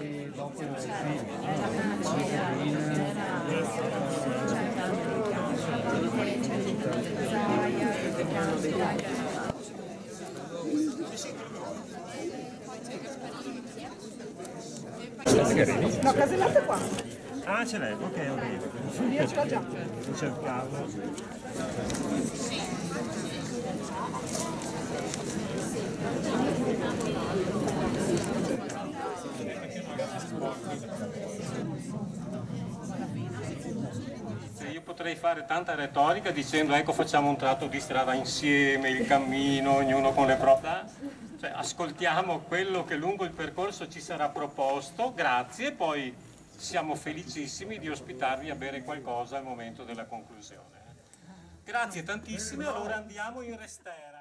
No, casellate qua. Ah, ce l'hai, ok, ok. Io ce l'ho già. Cercavo. Io potrei fare tanta retorica dicendo ecco facciamo un tratto di strada insieme, il cammino, ognuno con le proprie... Cioè, ascoltiamo quello che lungo il percorso ci sarà proposto, grazie, poi siamo felicissimi di ospitarvi a bere qualcosa al momento della conclusione. Grazie tantissime, allora andiamo in resterra.